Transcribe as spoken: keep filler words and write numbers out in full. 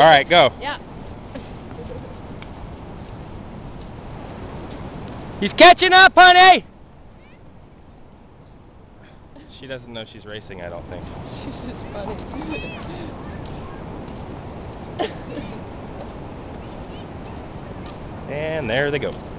All right, go. Yeah. He's catching up, honey! She doesn't know she's racing, I don't think. She's just funny. And there they go.